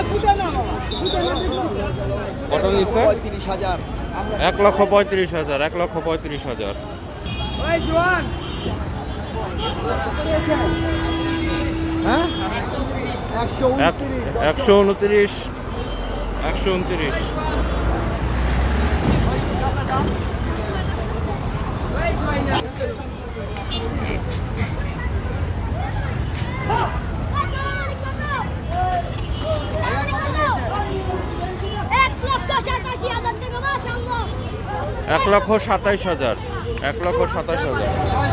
কত দিচ্ছে? 35,000। 1,35,000, 1,35,000। হ্যাঁ 129, 129। এক লক্ষ 27,000, 1,27,000।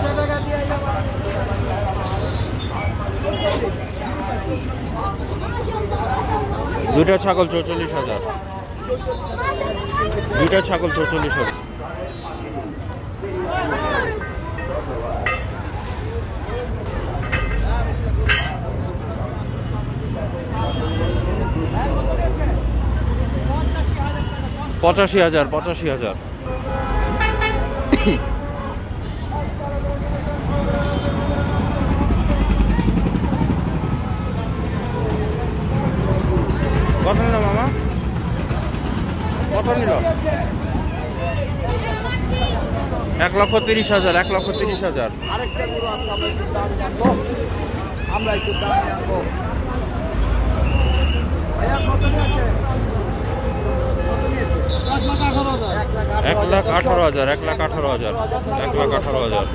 দুইটা ছাগল 44,000, দুইটা ছাগল 44,000। $85,000, 85,000। কত নিল মামা? কত নিল? 1,30,000, 1,30,000। আরেকটা গরু আছে, আমরা একটু দাম জানবো, আমরা একটু দাম জানবো। ভাইয়া কত নিয়েছে? 1,18,000, 1,18,000, 1,18,000।